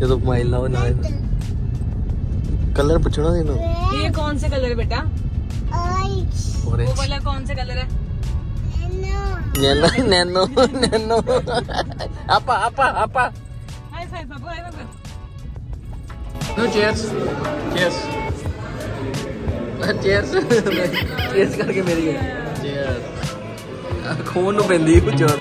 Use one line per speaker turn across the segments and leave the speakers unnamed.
ਜਦੋਂ मोबाइल लाओ ना कलर पूछना इन्हों
ये कौन से कलर है बेटा? वो वाला कौन से कलर है?
नैनो नैनो नैनो आपा आपा आपा
हाय फाइव बाबू हाय बाबू
no cheers cheers cheers cheers करके मेरी चीयर्स खून नु पेंदी कुछ और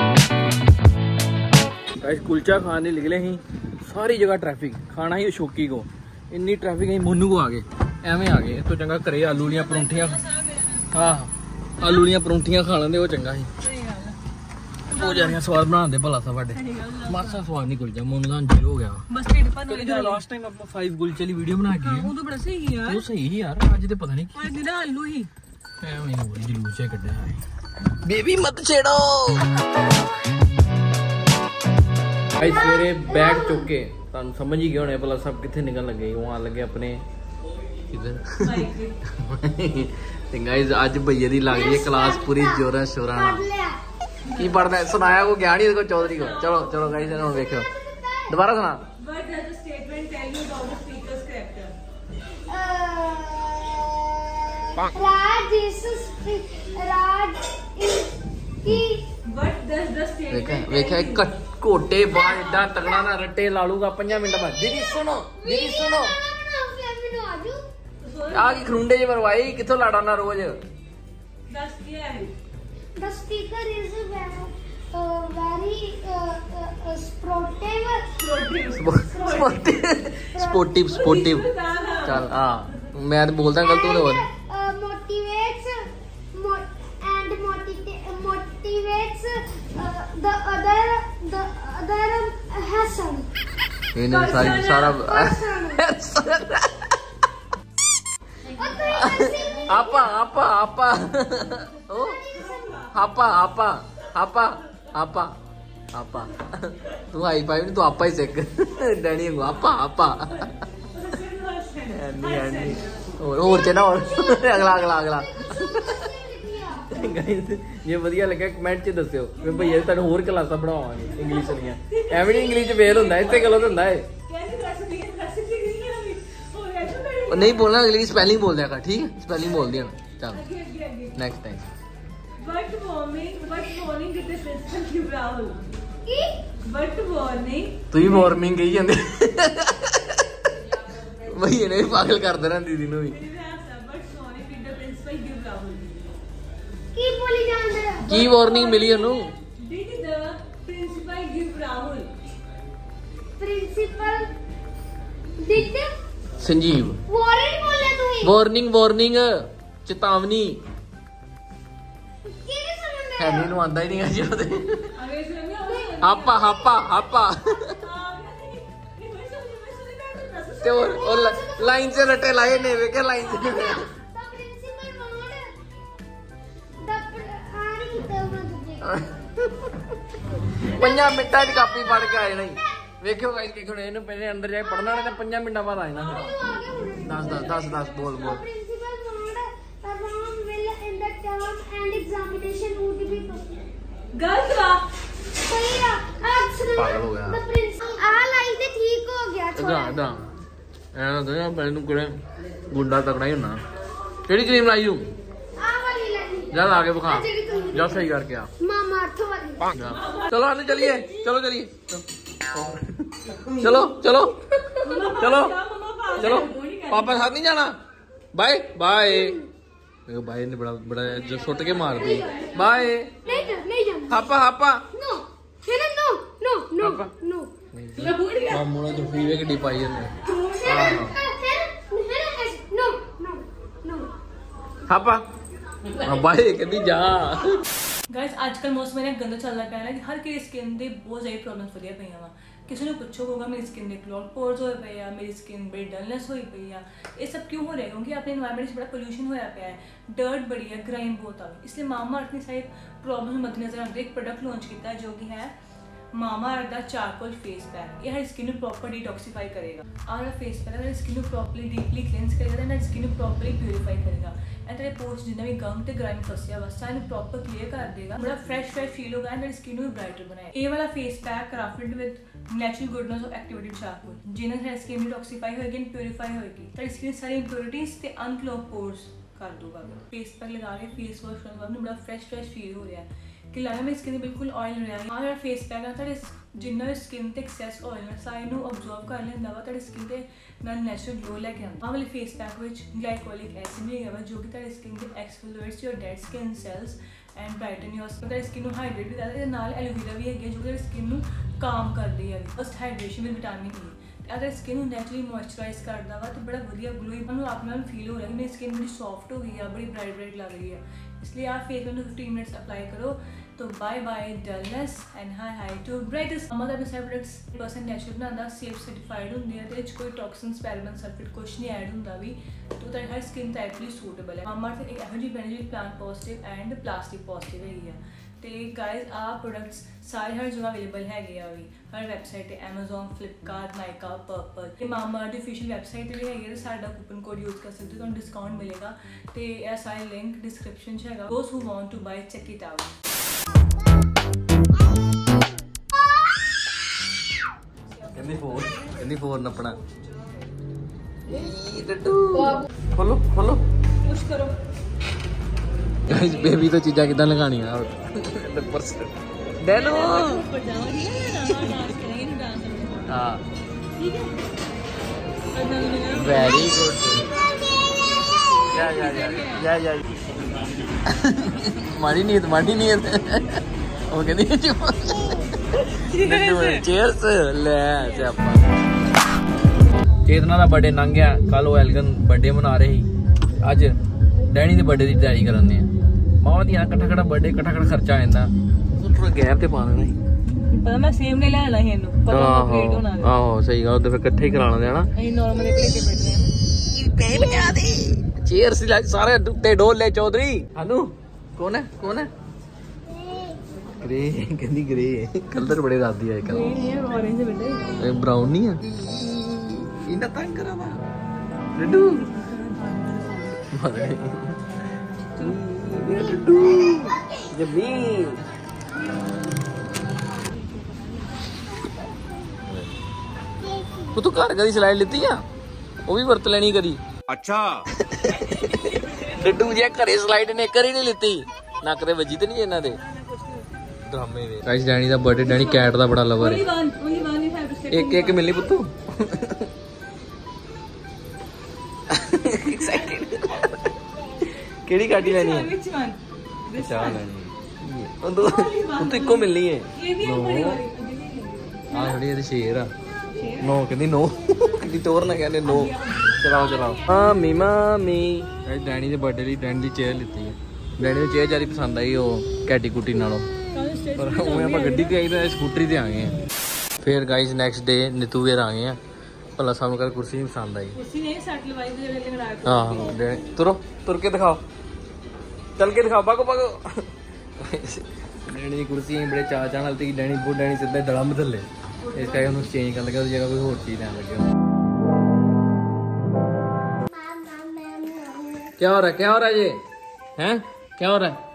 गाइस कुलचा खाने निकले ही सारी जगह ट्रैफिक खाना ही शौकी को इन्नी ट्रैफिक ही मोनू को आ गए एवें आ गए तो चंगा घरे आलू वाली परौंठियां हाँ आलू वाली परौंठियां खा लेंदे वो चंगा ही वो जानियां स्वाद बनाते भला सा वाडे मासा स्वाद नहीं कुलचा मोनू दा जीरो हो गया
बस ढिड भर
जो लास्ट टाइम अपना 5 कुलचे वाली वीडियो बना के
वो तो बड़ा सही है यार
वो सही ही यार आज ते पता नहीं
आज मेरा आलू ही
एवें हो जलूस है कड्डा है बेबी मत छेड़ो भाई सवेरे बैग चुक के तुम समझ ही गए होने भला सब कितने निकल लगे वहां लगे अपने इधर गाइस आज भैया दी लग रही है क्लास पूरी जोरा शोरा की पढ़ना सुनाया को ज्ञान ही को चौधरी को चलो चलो गाइस ना देखो दोबारा सुना
What does the statement tell you about the speaker's character? What does the statement
वेखा कोटे बाल एडा तगड़ा ना रट्टे लालूगा 5 मिनट बाद दीदी सुनो आ की खरुंडे जे मरवाई किथों लाड़ा ना रोज
दस क्या है?
The speaker is very
sportive चल हाँ मैं तो बोलता गलत हूँ और
motivates the other Hassan.
इन्हें सारा आपा आपा आपा ओ आपा आपा आपा आपा आपा तू हाई फाइव नहीं तू आपा ही सीख डैडी को आपा आपा और चना और अगला अगला अगला ये वधिया लगा कमेंट च दस्सियो मैं भैया तुहानू होर क्लासां पढ़ावांगे इंग्लिश दियां एवें नहीं इंग्लिश फेल हुंदा इत्थे गलत हुंदा है नहीं बोलना अगली स्पेलिंग बोल दिया कर ठीक है स्पेलिंग बोल दिया चल next time
What warning did the principal give Rahul? What warning?
तू ही वार्निंग कही जांदे भैया ने पागल कर देना दीदी नु भी
What warning did the principal give Rahul?
की बोली जांदे
की वार्निंग मिली ओनू
Did the principal give Rahul?
Principal did
Sanjeev
warning बोले तू ही
वार्निंग वार्निंग चेतावनी
किने समझ
है नहीं नु आंदा ही नहीं अजे ओदे
अरे इसमें
आपा आपा आपा ते और लाइन से रटे लाए ने वे के लाइन से
the principal आनी तो
5 मिनटां दी कापी पढ़ के आ जाना वेखियो गाइस के हुन इनु पहले अंदर जाके पढ़ना ने 5 मिनटां बाद आ जाना 10 बोल बोल
principal Ram will in the term and examination would be
गलत बात
सही है
पागल हो गया
the principal आ लाइन ते ठीक हो गया
इदा ऐना तो ना पहले नु करे गुंडा तगड़ा ही होना केड़ी क्रीम लाई हूं
आ वाली लाइन
जा आगे बुखा जा सही करके आ
मामा अर्थ वाली
चलो आने चलिए चलो चलिए चलो चलो चलो चलो पापा साथ नहीं जाना बाय बाय भाई ने बड़ा बड़ा जो सुट के मार दी बाय
नहीं जाना
हापा हापा
नो नो
मामू ने तो फीवे की पाई है
नो
हापा बाय कहती जा
गाइस आजकल मौसम में गंदा चलदा पिया है हर किसी स्किन दे बहुत ज्यादा प्रॉब्लम्स वधिया पईयां वा किसी ने पूछो होगा मेरी स्किन दे क्लॉट पोर्स होए पे या मेरी स्किन बड़ी डलनेस होई पे या ये सब क्यों हो रहा है क्योंकि अपने एनवायरनमेंट से बड़ा पोल्यूशन होया पिया है डर्ट बड़ी है ग्राइम बहुत आ गई इसलिए मामा अर्थ ने सारी प्रॉब्लम मद्देनजर रखते एक प्रोडक्ट लॉन्च किया है जो कि है ਮਾਮਾ ਅਰਥ ਦਾ ਚਾਰਕੋਲ ਫੇਸ ਪੈਕ। ਇਹ ਸਾਡੀ ਸਕਿਨ ਨੂੰ ਪ੍ਰੋਪਰ ਡੀਟੌਕਸੀਫਾਈ ਕਰੇਗਾ। ਆਹ ਫੇਸ ਪੈਕ ਸਾਡੀ ਸਕਿਨ ਨੂੰ ਪ੍ਰੋਪਰਲੀ ਡੀਪਲੀ ਕਲੀਨਸ ਕਰੇਗਾ ਤੇ ਸਾਡੀ ਸਕਿਨ ਨੂੰ ਪ੍ਰੋਪਰਲੀ ਪਿਊਰੀਫਾਈ ਕਰੇਗਾ। ਇਹ ਤੇਰੇ ਪੋਰਸ ਜਿੰਨਾ ਵੀ ਗਮ ਤੇ ਗ੍ਰਾਈਮ ਫਸਿਆ ਵਾ ਸਾਰਾ ਨੂੰ ਪ੍ਰੋਪਰ ਕਲੀਅਰ ਕਰ ਦੇਗਾ। ਬੜਾ ਫਰੈਸ਼ ਫੀਲ ਹੋਗਾ ਐਂਡ ਸਕਿਨ ਨੂੰ ਬ੍ਰਾਈਟਰ ਬਣਾਏਗਾ। ਇਹ ਵਾਲਾ face pack crafted with natural goodness of activated charcoal, ਜਿਹਨਾਂ ਨਾਲ ਸਕਿਨ ਡੀਟੌਕਸੀਫਾਈ ਹੋਏਗੀ ਐਂਡ ਪਿਊਰੀਫਾਈ ਹੋਏਗੀ। ਤੁਹਾਡੀ ਸਕਿਨ ਸਾਰੀ ਇੰਪਿਉਰਿਟੀਜ਼ ਤੇ ਅਨਕਲੌਗ ਪੋਰਸ ਕਰ ਦੂਗਾ। ਫੇਸ ਪੈਕ ਲਗਾ ਕੇ ਫੇਸ ਵਾਸ਼ ਕਰਨ ਬਾਅਦ ਬੜਾ ਫਰੈਸ਼ ਫੀਲ ਹੋ ਰਿਹਾ ਹੈ ਕਿ ਲੱਗਦਾ ਮੇਰੀ ਸਕਿਨ ਬਿਲਕੁਲ ਆਇਲ ਨਹੀਂ ਰਿਹਾ। ਆਹ ਜਿਹੜਾ ਫੇਸ ਪੈਕ ਹੈ ਤੁਹਾਡੇ ਜਿੰਨਾ ਵੀ ਸਕਿਨ ਤੇ ਐਕਸੈਸ ਆਇਲ ਹੈ ਸਾਰੇ ਨੂੰ ਅਬਜ਼ੌਰਬ ਕਰ ਲੈਂਦਾ ਵਾ, ਤੁਹਾਡੀ ਸਕਿਨ ਤੇ ਨਾਲ ਨੈਚੁਰਲ ਗਲੋ ਲੈ ਕੇ ਆਉਂਦਾ। ਆਹ ਵਾਲੇ ਫੇਸ ਪੈਕ ਵਿੱਚ ਗਲਾਈਕੋਲਿਕ ਐਸਿਡ ਵੀ ਹੈਗਾ ਵਾ ਜੋ ਕਿ ਤੁਹਾਡੀ ਸਕਿਨ ਤੇ exfoliates your dead skin cells and brighten your skin. ਤੁਹਾਡੀ ਸਕਿਨ ਨੂੰ ਹਾਈਡਰੇਟ ਵੀ ਕਰਦਾ ਤੇ ਨਾਲ ਐਲੋਵੇਰਾ ਵੀ ਹੈਗੀ ਜੋ ਕਿ ਤੁਹਾਡੀ ਸਕਿਨ ਨੂੰ ਕਾਮ ਕਰਦੀ ਹੈ। First hydration with vitamin E. अगर स्किन नैचुरली मॉइस्चराइज करता वा तो बड़ा वधिया ग्लो अपने आप फील हो रहा है कि मेरी स्किन बड़ी सॉफ्ट हो गई है, बड़ी ब्राइट लग रही है। इसलिए आप फेस में 15 मिनट्स अप्लाई करो तो bye bye dullness and hi to brightest. मामा दा प्रोडक्ट्स 100% नैचुरल बनाता, सेफ सर्टिफाइड होंगे ते इच कोई टॉक्सिन्स पैराबेन सल्फेट कुछ नहीं ऐड होंदा भी, तो तुहाडी हर स्किन टाइप लई सूटेबल है। मामा एक एहो जी ब्रांड जी plant positive and plastic positive है। तो गाइज आ प्रोडक्ट्स सारे हर जगह अवेलेबल है भी, हर वैबसाइट है Amazon, Flipkart, Nykaa, Purplle। मामा दी ऑफिशियल वैबसाइट भी है तो साडा कूपन कोड यूज कर सकते हो, तुहानू डिस्काउंट मिलेगा। तो यह सारे लिंक डिस्क्रिप्शन च है। Those who want to buy check it out.
कहंदी फोन अपना खोलो खोलो
पुश करो
गाइस। बेबी तो चीज़ां किदां लगाणियां डैनो। हाँ वेरी गुड। या माड़ी नीयत वो कहंदी चीयर्स ले सियापा। चेतना दा बर्थडे लंघ गया, कल वो एलगन बर्थडे मना रही, अज डैनी दे बर्थडे दी तैयारी करन दे। मावा दी कट्ठा बर्थडे कट्ठा खर्चा आ जांदा, थोड़ा गैप ते पा देना ही।
पता मैं सेम नहीं लेना ही इनु पता अपडेट होना है।
आहो सही गल, तो फिर इकट्ठे ही करा लेंदे ना।
ਅਸੀਂ ਨਾਰਮਲ ਇੱਕ ਲੈ ਕੇ ਬੈਠੇ ਆ।
पे बजा दे चीयर्स सारे ते डोल ले चौधरी। हानू कौन है ग्रे, कहंदी ग्रे कलर बड़े दादी है कल।
ये ऑरेंज बेटे
ब्राउन नहीं है इना तंग करा वा डडू डडू जबी। तू घर कदी स्लाइड लेती है वो भी वरत लेनी कदी।
अच्छा
डड्डू जी घरे स्लाइड ने करी नहीं लेती, नक ते वजी ते नहीं इन्हां दे ड्रामे वे। गाइस डैनी दा बर्थडे, डैनी कैट दा बड़ा लवर है। एक मिलनी पुत्तू केड़ी काटी लेनी है? चाह लेनी तो इको मिलनी है। हाँ थोड़ी ये शेर आ नो कहती नो कि टोर ना कहने नो। चलाओ मामी मामी। डैनी दे बर्थडे ਲਈ डैनी ਦੀ चेयर लिती है। डैनी ਨੂੰ चेयर जारी पसंद आई वो कैटी कुटी नालों, पर उवें ਆਪਾਂ ਗੱਡੀ ਤੇ ਆਈ ਤਾਂ ਸਕੂਟਰੀ ਤੇ आ गए हैं। फिर गाइस नेक्स्ट डे नीतू वेर आ गए हैं, भला सानू कल कुर्सी नहीं पसंद आई।
कुर्सी नहीं सेट लवाई दे जगह लगा के।
हां तुरो तुर के दिखाओ, चल के दिखाओ, भागो डैनी की कुर्सी बड़े चाचा नाल ती डैनी सीधा दड़म थल्ले, इस करके उन्होंने चेंज कर लगे, उस जगह कोई होर चीज लैन लगे। क्या हो रहा है ये हैं? क्या हो रहा है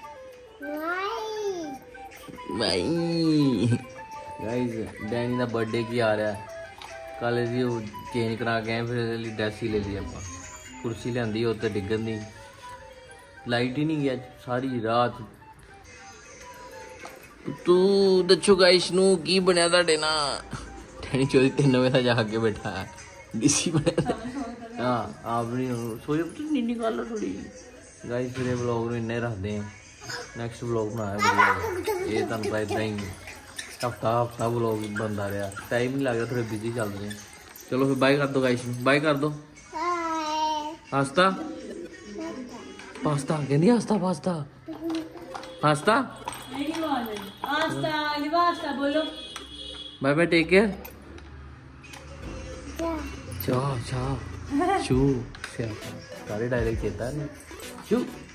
भाई? गाइस डैनी का बर्थडे की आ रहा है, कल इसी चेंज करा के फिर ड्रैस ही ले ली आप, कुर्सी लियांदी उत्ते डिगन दी, लाइट ही नहीं गया सारी रात। तू दसो गाइस नू की बनया तुहाडे ना? डैनी 3 बजे तक जाके बैठा है, डीसी बनया। हाँ आप नहीं सोए नींद निकाल लो थोड़ी। गाइस फिर व्लॉग में इन्ने रखते हैं, नैक्सट व्लॉग बनाया बढ़िया, ये तुहानू पता इदां ही हफ्ता व्लॉग बनता रहा, टाइम नहीं लग रहा, थोड़े बिजी चल रहे हैं। चलो फिर बाय कर दो गाइस, बाय कर दो। पास्ता पास्ता कहंदी पास्ता पास्ता पास्ता
पास्ता बोलो
बाय बाय, टेक केयर। चाह चाह शू सारे डायरेक्ट चेता है शू।